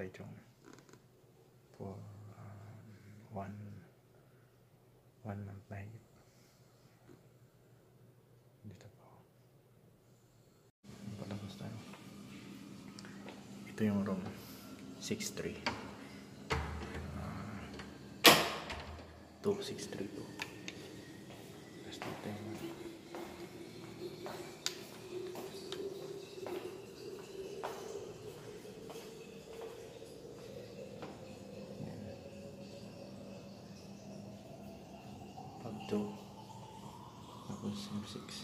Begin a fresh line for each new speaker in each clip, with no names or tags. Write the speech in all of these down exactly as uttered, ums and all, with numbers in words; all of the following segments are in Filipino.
Taichung for um, one one month na higit. Dito po palabas tayo. Ito yung room six three uh, two six three two. Tapos dito yung two tapos M six.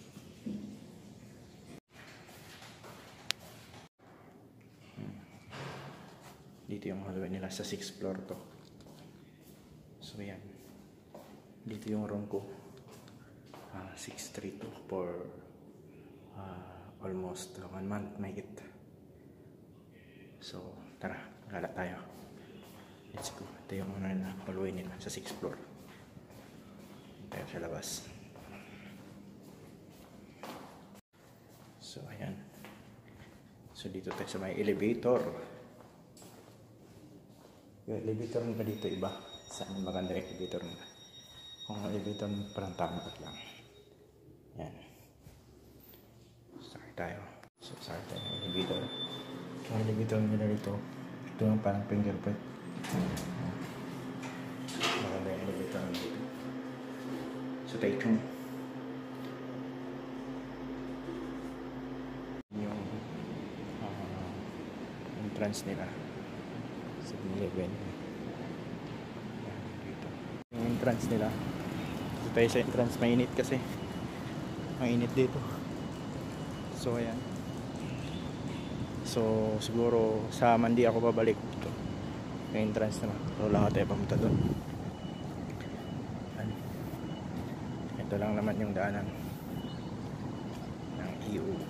Dito yung hallway nila sa sixth floor to. So yan, dito yung room ko, uh, six three two for uh, almost one month mahigit. So tara, lala tayo, let's go. Ito yung ano nila, hallway nila sa sixth floor. Tayo sa labas. So ayan, so dito tayo sa may elevator. Yung elevator nila dito iba, saan maganda yung elevator nila. Kung ang elevator nila parang tama lang. Yan, sakay tayo. So sakay tayo ng elevator. Yung elevator nila dito, ito yung parang fingerprint. Maganda yung elevator nila dito. So Taichung yung uh, entrance nila sa eleven. Yung entrance nila, dito tayo sa entrance. Mainit kasi, mainit dito. So ayan, so siguro sa Mandi ako babalik dito yung entrance nila. So lang tayo pamunta doon. Ito lang naman yung daanan ng E U.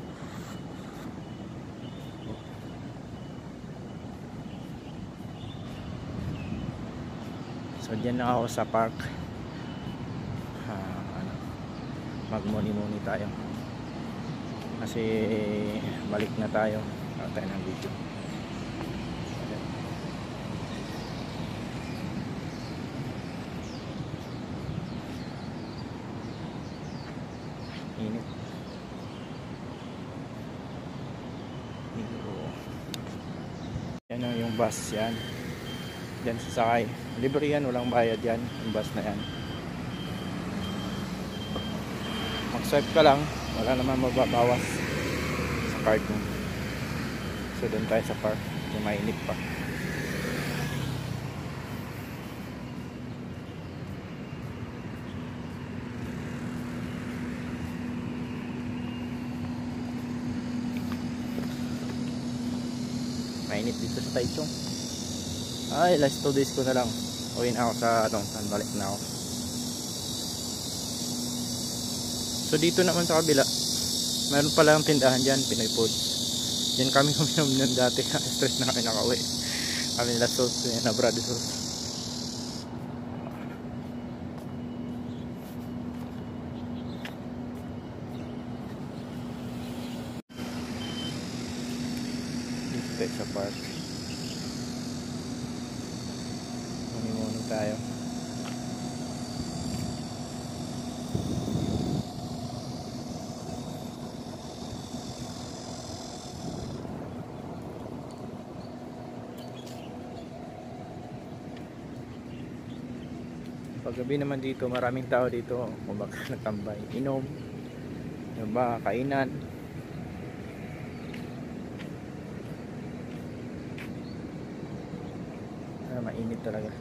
So dyan na ako sa park. uh, ano, magmuni-muni tayo kasi balik na tayo. Balik tayo ng video. Init. Yan o yung bus yan. Diyan sasakay. Libre yan, walang bayad yan. Yung bus na yan. Mag-swipe ka lang, wala naman mababawas sa card mo. So doon tayo sa park. Yung mainit pa. Mainit dito sa Taichung. Ay, last two days ko na lang. Uwi na ako sa Dongtan. Balik na ako. So dito naman sa kabila, meron pala ang tindahan dyan, Pinoy Foods. Diyan kami kuminom nun dati. Stress na kami nakauwi. Kami nila sauce, na brother sauce. Dito tayo sa park. Muni-muni tayo. Paggabi naman dito, maraming tao dito. Kumbaga nagtambay, inom, diba, kainan. Ah, mainit talaga.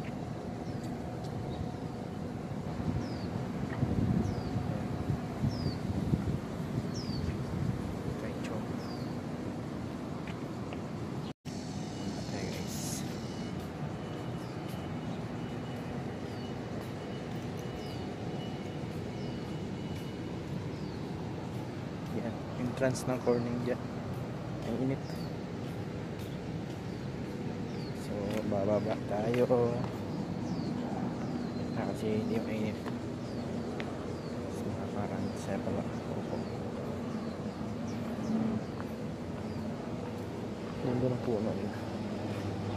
Yan, entrance ng Corning dyan. Ang init. So, bababa tayo. Ah, kasi hindi mainit. So, parang saya pala. Opo. Nandun ang puno nila.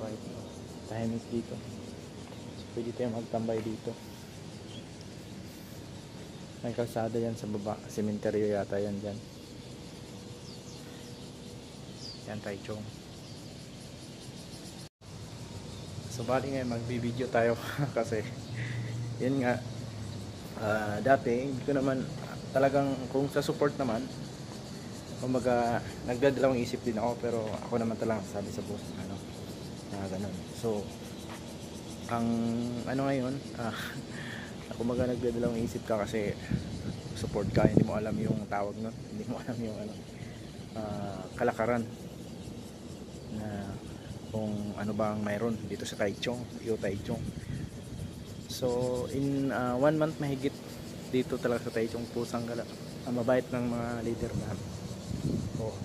quiet. Tahimik dito. So, pwede tayo magtambay dito. May kalsada yan sa baba. Sementeryo yata yan dyan. Yan, Taichung. So bali ngayon magbibideo tayo kasi yun nga, uh, dati hindi ko naman talagang, kung sa support naman, kumbaga nagdadalawang isip din ako, pero ako naman talagang sabi sa boss ano, na ganun. So ang ano ngayon, uh, kumbaga nagdadalawang isip ka kasi support ka, hindi mo alam yung tawag nun, hindi mo alam yung ano, uh, kalakaran na kung ano bang mayroon dito sa Taichung, Yo Taichung. So in uh, one month mahigit dito talaga sa Taichung, pusang gala, ang mabait ng mga leader na. So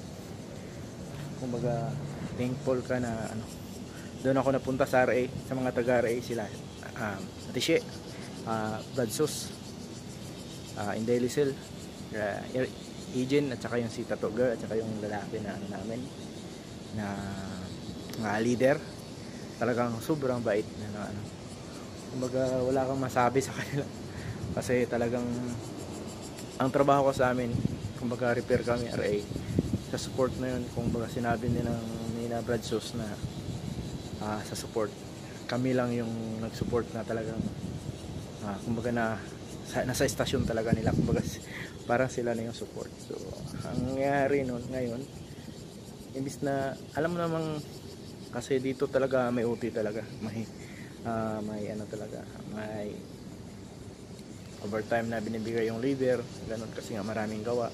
kumbaga thankful ka na ano, doon ako napunta sa R A, sa mga taga R A sila, um, Atishe, uh, Bradsos, uh, Inday Lisel, uh, Ejin, at saka yung si Tato Girl, at saka yung lalaki na ano namin na mga leader, talagang sobrang bait na, na ano, kumbaga wala kang masabi sa kanila kasi talagang ang trabaho ko sa amin, kumbaga repair kami R A, sa support na yun. Kumbaga sinabi nilang Nina Bradsos na uh, sa support kami lang yung nag-support na talagang uh, kumbaga na sa, nasa estasyon talaga nila, kumbaga parang sila na yung support. So ang nangyari nun ngayon, imbis na alam mo namang kasi dito talaga may O T talaga, may uh, may ano talaga, may overtime na binibigay yung leader, ganun kasi nga maraming gawa.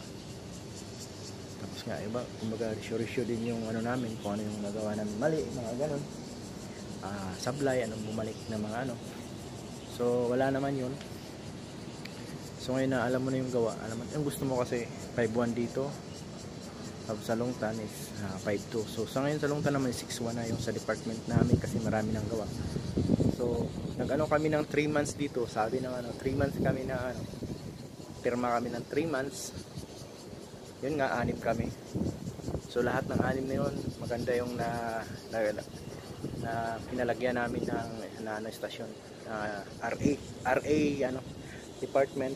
Tapos nga iba, kumbaga resyo-resyo din yung ano namin, kung ano yung nagawa namin mali, mga ganun, uh, sablay, anong bumalik na mga ano. So wala naman yun. So ngayon na alam mo na yung gawa, alam mo, yung gusto mo kasi five one dito, tapos sa Longtan is uh, five two. So sa ngayon sa Longtan naman six one na yung sa department namin kasi marami nang gawa. So nag-ano kami ng three months dito, sabi ng ano, three months kami na ano, pirma kami ng three months. Yun nga, anim kami. So lahat ng anim na yun, maganda yung na na, na pinalagyan namin ng na, na stasyon, uh, R A R A ano, department.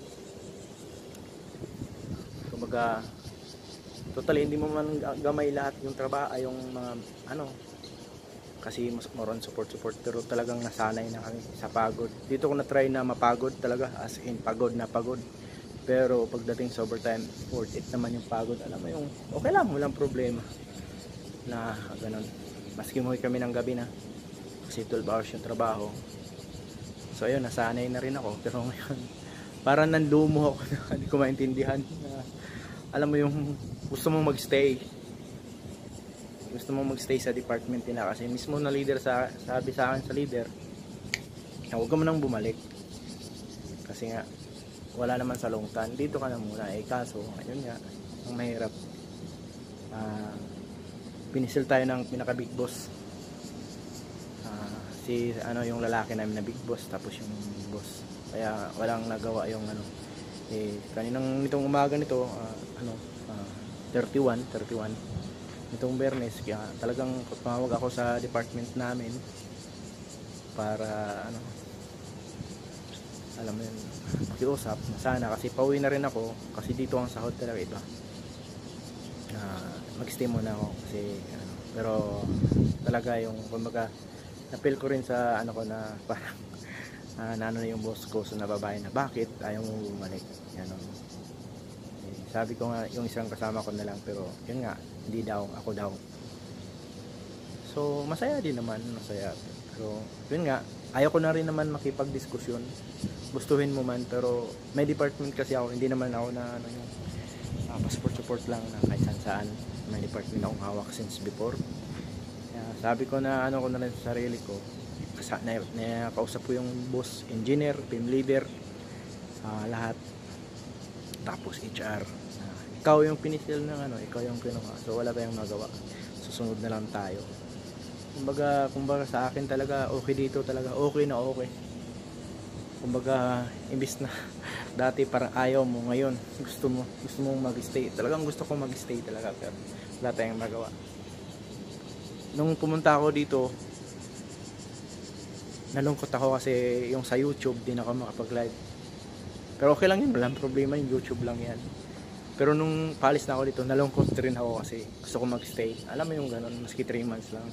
Kumbaga totally hindi mo man gamay lahat yung trabaho, yung mga ano, kasi mas more on support support, pero talagang nasanay na kami sa pagod. Dito ko na try na mapagod talaga, as in pagod na pagod, pero pagdating sa overtime worth it naman yung pagod. Alam mo yung okay lang, walang problema na ganun, maski mo kami ng gabi na kasi twelve hours yung trabaho. So ayun, nasanay na rin ako, pero ngayon parang nanlumo ako na hindi ko maintindihan na, alam mo yung gusto mong magstay, gusto mong magstay sa department nila kasi mismo na leader sa sabi sa akin sa leader na huwag ka mo nang bumalik kasi nga wala naman sa Longtan, dito ka na muna. Eh kaso ayun nga, ang mahirap, uh, pinisil tayo ng pinaka big boss, uh, si ano yung lalaki namin na big boss, tapos yung boss, kaya walang nagawa yung ano. Eh kaninang nitong umaga nito, uh, ano uh, thirty-one nitong Biyernes, kaya talagang tumawag ako sa department namin para ano, alam mo yun, makiusap na sana, kasi pauwi na rin ako kasi dito ang sahod talaga iba. Uh, mag-stay muna ako kasi ano, pero talaga yung kumbaga na-feel ko rin sa ano ko na parang uh, na ano na yung boss ko, so nababae na bakit ayaw mo bumalik, yan o. Eh, sabi ko nga yung isang kasama ko na lang, pero yun nga, hindi daw, ako daw. So masaya din naman, masaya, pero yun nga, ayaw ko na rin naman makipag-diskusyon, gustuhin mo man, pero may department kasi ako, hindi naman ako na ano yung uh, passport support lang na kahit saan saan, may department akong hawak since before. Uh, sabi ko na ano ko na rin sa sarili ko, na, na kausap ko yung boss, engineer, team leader, uh, lahat, tapos H R, uh, ikaw yung pinisil ng ano, ikaw yung kinuha, so wala tayong magawa, susunod na lang tayo. Kumbaga, kumbaga sa akin talaga okay dito, talaga okay na okay. Kumbaga imbis na dati parang ayaw mo, ngayon gusto mo, gusto mo mag-stay. Talagang gusto ko mag-stay talaga, pero wala tayong magawa. Nung pumunta ako dito, nalungkot ako kasi yung sa YouTube din ako makapag-live. Pero okay lang yun, walang problema, yung YouTube lang yan. Pero nung palis na ako dito, nalungkot rin ako kasi gusto ko mag-stay. Alam mo yung ganun, maski three months lang.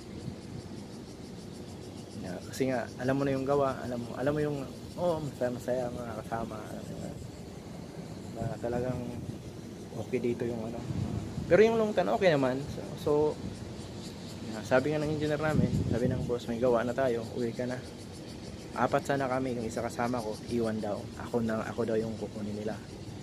Yeah, kasi nga, alam mo na yung gawa, alam mo, alam mo yung, oh, masaya masaya mga kasama. Alam mo, na talagang okay dito yung ano. Pero yung long term, okay naman. So, so yeah, sabi nga ng engineer namin, sabi ng boss, may gawa na tayo, uwi ka na. Apat sana kami, yung isa kasama ko, iwan daw. Ako na, ako daw yung kukunin nila.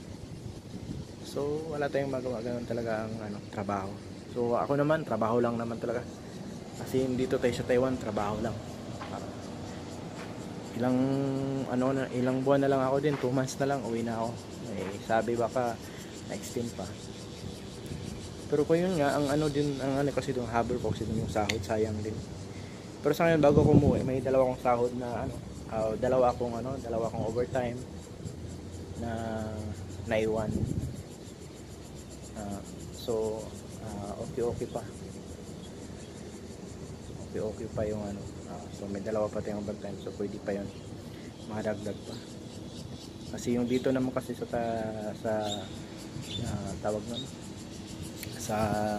So wala tayong magawa, ganun talaga ang ano, trabaho. So ako naman, trabaho lang naman talaga. Kasi dito tayo sa Taiwan, trabaho lang. Uh, ilang ano na, ilang buwan na lang ako din, two months na lang uwi na ako. Eh, sabi baka na-extend pa. Pero kung yun nga, ang ano din, ang ano kasi doon, habol ko kasi doon yung sahod, sayang din. Pero sa ngayon, bago ko umuwi, may dalawa akong sahod na ano, uh, dalawa akong ano, dalawa akong overtime na naiwan. Uh, so uh, okay okay pa. Okay okay pa yung ano. Uh, so may dalawa pa tayong overtime, so pwede pa yun. Madagdag pa. Kasi yung dito naman kasi sa ta, sa uh, tawag nun sa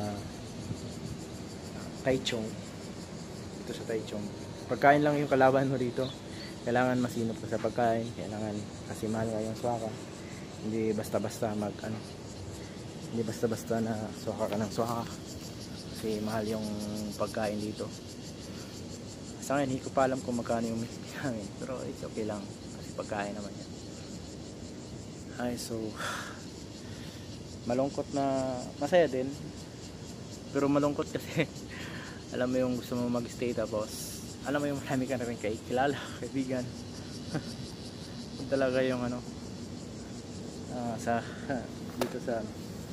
Taichung, dito sa Taichung, pagkain lang yung kalaban mo dito. Kailangan masinop ka sa pagkain, kailangan kasi mahal nga yung swaka. Hindi basta-basta mag ano, hindi basta-basta na swaka ka ng swaka kasi mahal yung pagkain dito. Sa akin, hindi ko pa alam kung magkano yung namin, pero it's okay lang kasi pagkain naman yan. Ay, so malungkot na, masaya din, pero malungkot kasi alam mo yung gusto mo mag-stay, tapos alam mo yung marami ka na rin kay kilala, kaibigan. Talaga yung ano, uh, sa dito sa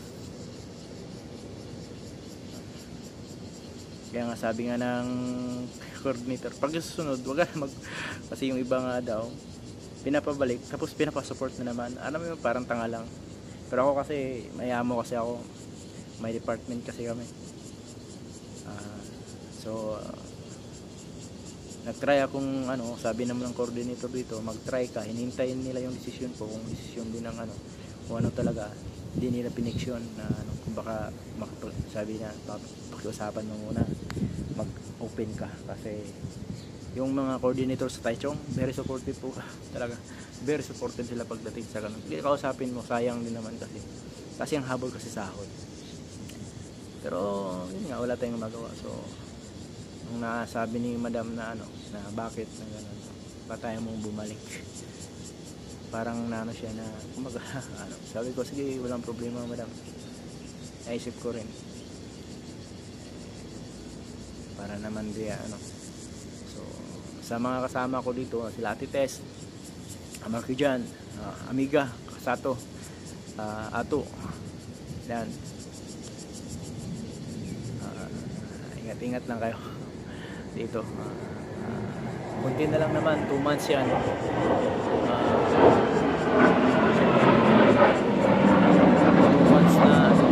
kaya nga sabi nga ng coordinator, pag susunod wag ka mag, kasi yung iba nga daw pinapabalik tapos pinapasupport na naman. Alam mo, parang tanga lang. Pero ako kasi mayamo kasi ako, may department kasi kami. Uh, so uh, nagtry akong ano, sabi naman ng coordinator dito, mag-try ka, hinintayin nila yung desisyon ko, kung desisyon din ng ano, kung ano talaga, hindi nila pineksyon na ano, kung baka makapag, sabi na pakiusapan mo muna, mag-open ka. Kasi yung mga coordinator sa Taichung, very supportive po talaga, very supportive sila pagdating sa ganun. Hindi kausapin mo, sayang din naman kasi kasi ang habol kasi sahod. Pero yun nga, wala tayong magawa. So nung nasabi ni madam na ano, na bakit na ganun, pa tayo mong bumalik, parang naano siya na kumaga, ano, sabi ko sige, walang problema madam, naisip ko rin para naman di ano. So sa mga kasama ko dito, sila Ate Tess, Amarky Jan, uh, Amiga, Kasato, uh, Ato, yan, uh, ingat-ingat lang kayo dito. Uh, uh, kunti na lang naman, two months yan. Uh, two months na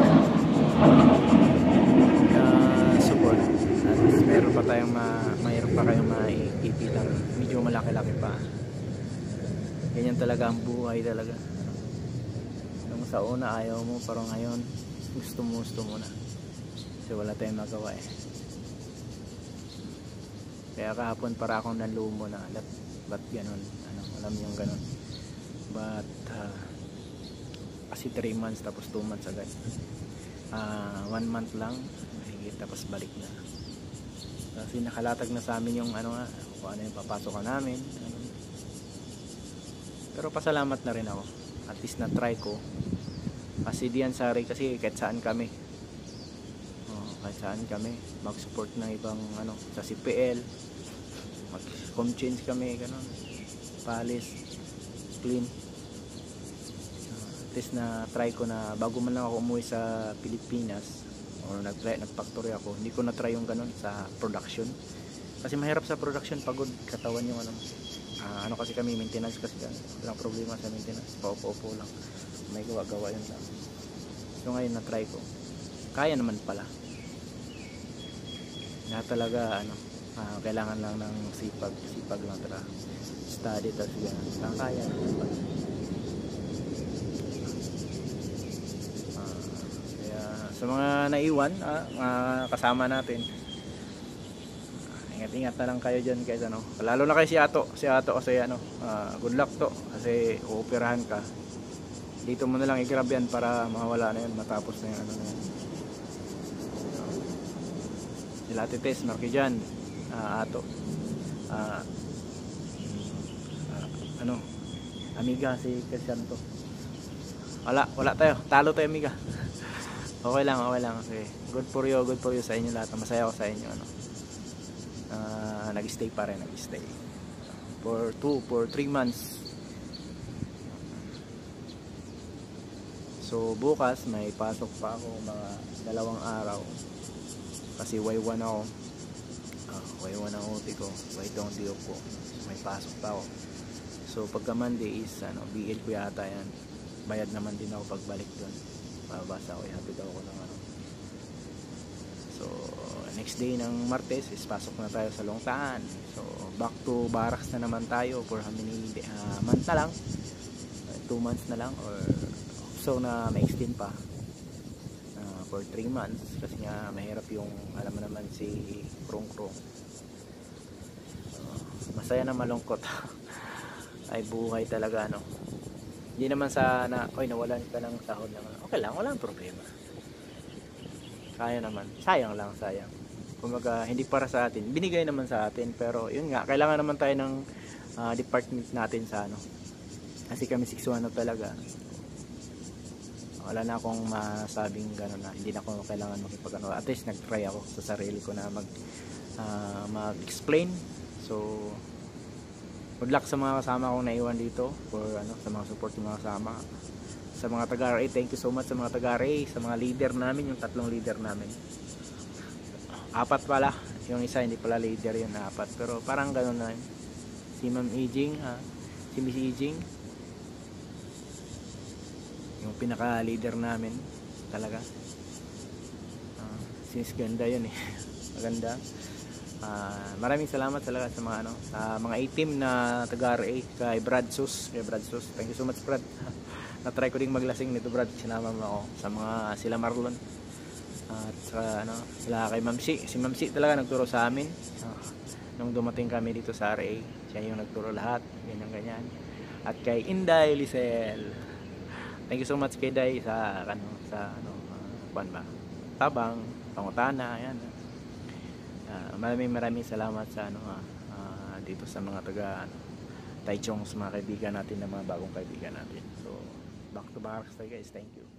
na support. At meron pa tayong ma, mayroon pa kayong maiipitan, medyo malaki-laki pa. Ganyan talaga ang buhay talaga. Nung sa una ayaw mo, pero ngayon gusto mo, gusto mo na. Kasi wala tayong magawa eh. Kaya kahapon para akong nalumo na, ba't, ba't ganun, ano, alam yung ganun. But uh, kasi three months tapos two months agad. Uh, one month lang, mahigit, tapos balik na. Kasi nakalatag na sa amin yung ano nga, kung ano yung papasokan namin. Ano. Pero pasalamat na rin ako. At least na-try ko. Kasi diyan sa Ray, kasi kahit saan kami. Oh, kahit saan kami. Mag-support ng ibang ano, sa C P L. Mag-com change kami, ganun. Palis, clean. Uh, at least na-try ko na, bago man lang ako umuwi sa Pilipinas, or nag-try, nag-factory ako, hindi ko na-try yung ganun sa production. Kasi mahirap sa production, pagod katawan yung ano. Uh, ano kasi kami, maintenance kasi kami. Walang problema sa maintenance, paupo-upo lang. May gawa-gawa yun lang. So ngayon na-try ko. Kaya naman pala. Na talaga ano, Ah, kailangan lang ng sipag, sipag lang talaga. Study tapos yan. Kaya. Ah, kaya sa mga naiwan, ah, mga kasama natin, ingat-ingat na lang kayo dyan guys, ano. Lalo na kay si Ato, si Ato kasi ano, uh, good luck to kasi uoperahan ka. Dito mo na lang i-grab yan para mawala na yan, matapos na yung ano na yan. Sila Tites, Marky dyan, uh, Ato, uh, uh, ano, amiga si Cristiano. Wala, wala tayo, talo tayo amiga. Okay lang, okay lang kasi good for you, good for you sa inyo lahat. Masaya ako sa inyo, ano. Uh, nag-stay pa rin, nag-stay for two, for three months. So bukas may pasok pa ako mga dalawang araw kasi way one ako, uh, way one ang O T ko, way two ang D O ko, may pasok pa ako. So pagka Monday is ano, B L ko yata yan, bayad naman din ako pagbalik dun, mababasa ako, ihatid ako ng ano. So next day ng Martes is pasok na tayo sa Longtaan. So back to barracks na naman tayo for how many uh, months na lang, uh, two months na lang or so na ma-extend pa uh, for three months kasi nga mahirap yung alam mo naman si Krong Krong. Uh, masaya na malungkot ay buhay talaga, no. Hindi naman sa na oy nawalan ka ng sahod lang, okay lang, walang problema, kaya naman, sayang lang, sayang. Kumaga hindi para sa atin, binigay naman sa atin, pero yun nga, kailangan naman tayo ng uh, department natin sa ano, kasi kami six one na talaga. Wala na akong masabing gano'n na hindi na ako kailangan makipag-ano. At least nag-try ako sa sarili ko na mag uh, mag-explain. So good luck sa mga kasama kong naiwan dito for ano, sa mga support ng mga kasama. Sa mga taga-R A, thank you so much sa mga taga-R A, sa mga leader namin, yung tatlong leader namin. Apat pala, yung isa hindi pala leader, yun apat. Pero parang gano'n na yun. Si Ma'am Ijing, ha? Si Miss Ijing, yung pinaka leader namin talaga. Uh, since ganda yun eh. Maganda. Uh, maraming salamat sa lahat sa mga ano, sa mga A-team na taga-R A, kay Brad Sus, kay Brad Sus. Thank you so much, Brad. Na-try ko ding maglasing nito, Brad. Sinama mo ako sa mga sila Marlon. Uh, at sa ano, sila kay Ma'am Si. Si Ma'am Si talaga nagturo sa amin. Uh, nung dumating kami dito sa R A, siya yung nagturo lahat, ganyan ganyan. At kay Inday Lisel. Thank you so much kay Day sa ano sa ano uh, kuan ba? Tabang, Pangutana, ayan. Uh, maraming maraming salamat sa ano uh, uh, dito sa mga taga ano, Taichung, sa mga kaibigan natin, na mga bagong kaibigan natin. So back to barracks tayo guys. Thank you.